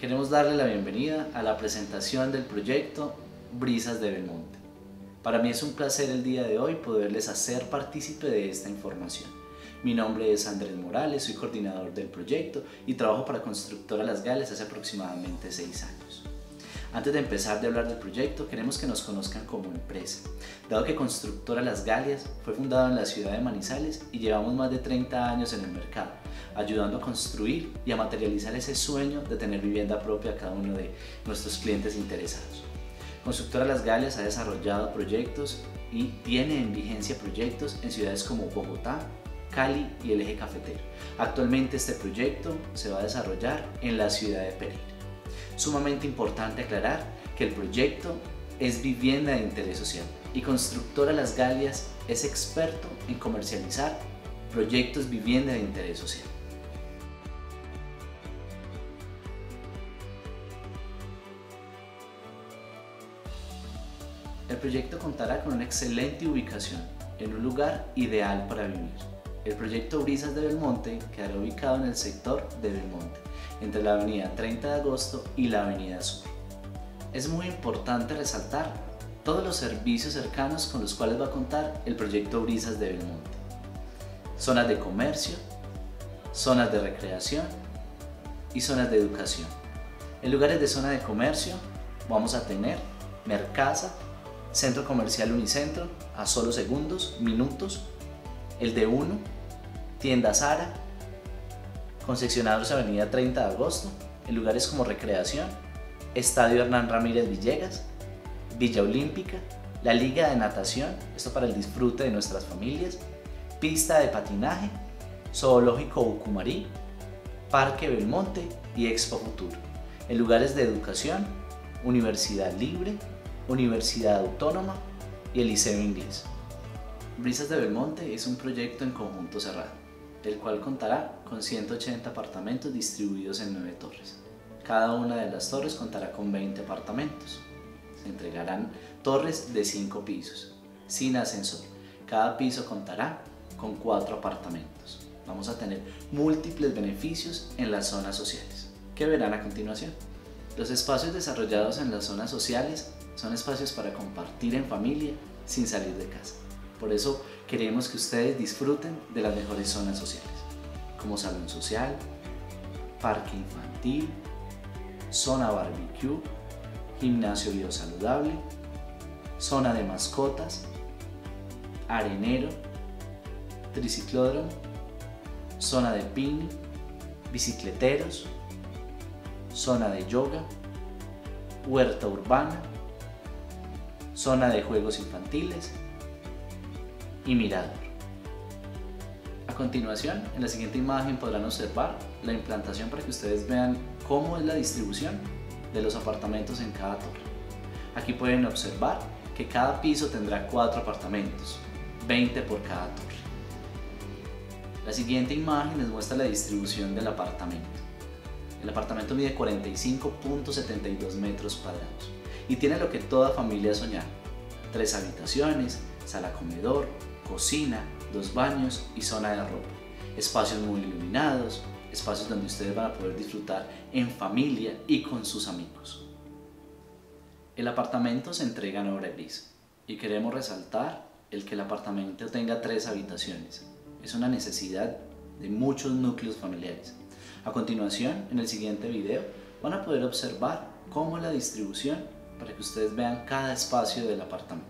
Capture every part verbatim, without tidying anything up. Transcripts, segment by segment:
Queremos darle la bienvenida a la presentación del proyecto Brisas de Belmonte. Para mí es un placer el día de hoy poderles hacer partícipe de esta información. Mi nombre es Andrés Morales, soy coordinador del proyecto y trabajo para Constructora Las Galias hace aproximadamente seis años. Antes de empezar de hablar del proyecto, queremos que nos conozcan como empresa, dado que Constructora Las Galias fue fundada en la ciudad de Manizales y llevamos más de treinta años en el mercado, ayudando a construir y a materializar ese sueño de tener vivienda propia a cada uno de nuestros clientes interesados. Constructora Las Galias ha desarrollado proyectos y tiene en vigencia proyectos en ciudades como Bogotá, Cali y el eje cafetero. Actualmente este proyecto se va a desarrollar en la ciudad de Pereira. Sumamente importante aclarar que el proyecto es vivienda de interés social y Constructora Las Galias es experto en comercializar proyectos vivienda de interés social. El proyecto contará con una excelente ubicación en un lugar ideal para vivir. El proyecto Brisas de Belmonte quedará ubicado en el sector de Belmonte, entre la avenida treinta de agosto y la avenida Sur. Es muy importante resaltar todos los servicios cercanos con los cuales va a contar el proyecto Brisas de Belmonte. Zonas de comercio, zonas de recreación y zonas de educación. En lugares de zona de comercio vamos a tener Mercasa, Centro Comercial Unicentro, a solo segundos, minutos, el de uno, Tienda Zara, concesionarios Avenida treinta de agosto, en lugares como recreación, Estadio Hernán Ramírez Villegas, Villa Olímpica, la Liga de Natación, esto para el disfrute de nuestras familias, pista de patinaje, Zoológico Ucumarí, Parque Belmonte y Expo Futuro, en lugares de educación, Universidad Libre, Universidad Autónoma y el Liceo Inglés. Brisas de Belmonte es un proyecto en conjunto cerrado, el cual contará con ciento ochenta apartamentos distribuidos en nueve torres. Cada una de las torres contará con veinte apartamentos. Se entregarán torres de cinco pisos, sin ascensor. Cada piso contará con cuatro apartamentos. Vamos a tener múltiples beneficios en las zonas sociales, que verán a continuación. Los espacios desarrollados en las zonas sociales son espacios para compartir en familia sin salir de casa. Por eso queremos que ustedes disfruten de las mejores zonas sociales, como salón social, parque infantil, zona barbecue, gimnasio biosaludable, zona de mascotas, arenero, triciclódromo, zona de picnic, bicicleteros, zona de yoga, huerta urbana, zona de juegos infantiles y mirador. A continuación, en la siguiente imagen podrán observar la implantación para que ustedes vean cómo es la distribución de los apartamentos en cada torre. Aquí pueden observar que cada piso tendrá cuatro apartamentos, veinte por cada torre. La siguiente imagen les muestra la distribución del apartamento. El apartamento mide cuarenta y cinco punto setenta y dos metros cuadrados y tiene lo que toda familia soñaba: tres habitaciones, sala comedor, cocina, dos baños y zona de ropa, espacios muy iluminados, espacios donde ustedes van a poder disfrutar en familia y con sus amigos. El apartamento se entrega en obra gris y queremos resaltar el que el apartamento tenga tres habitaciones. Es una necesidad de muchos núcleos familiares. A continuación, en el siguiente video, van a poder observar cómo es la distribución para que ustedes vean cada espacio del apartamento.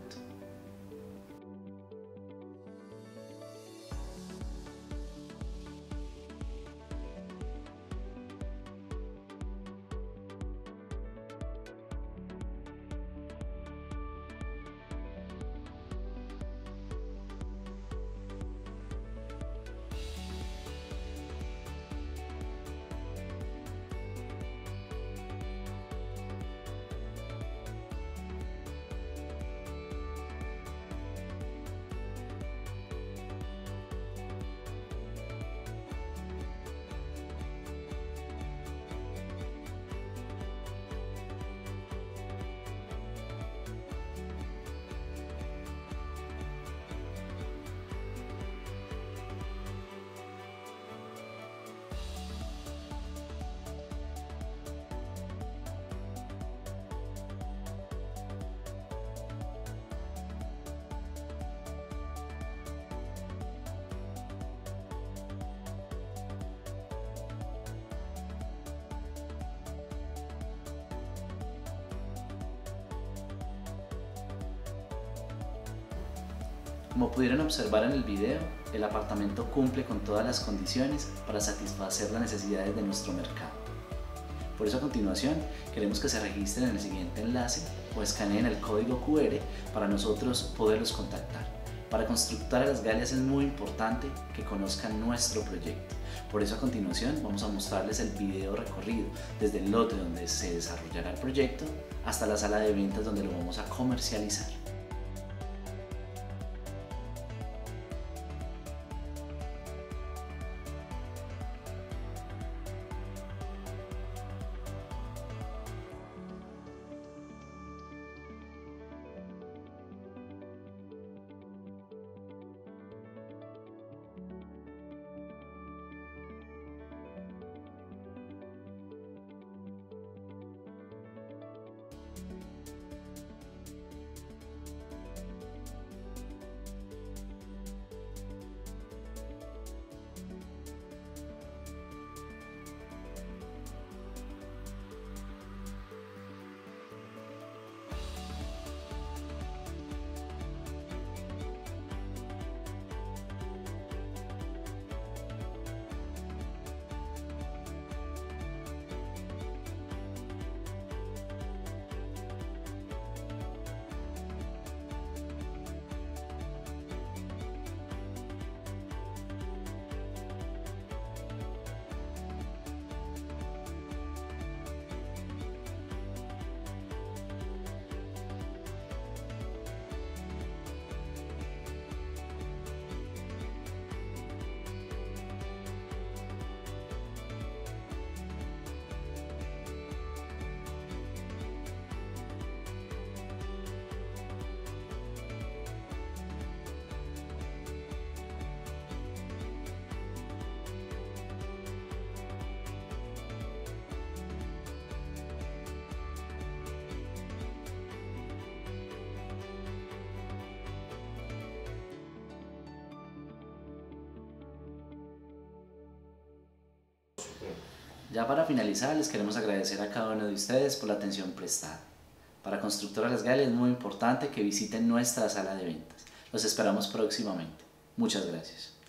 Como pudieron observar en el video, el apartamento cumple con todas las condiciones para satisfacer las necesidades de nuestro mercado. Por eso a continuación queremos que se registren en el siguiente enlace o escaneen el código Q R para nosotros poderlos contactar. Para Constructora Las Galias es muy importante que conozcan nuestro proyecto. Por eso a continuación vamos a mostrarles el video recorrido desde el lote donde se desarrollará el proyecto hasta la sala de ventas donde lo vamos a comercializar. Ya para finalizar, les queremos agradecer a cada uno de ustedes por la atención prestada. Para Constructora Las Galias es muy importante que visiten nuestra sala de ventas. Los esperamos próximamente. Muchas gracias.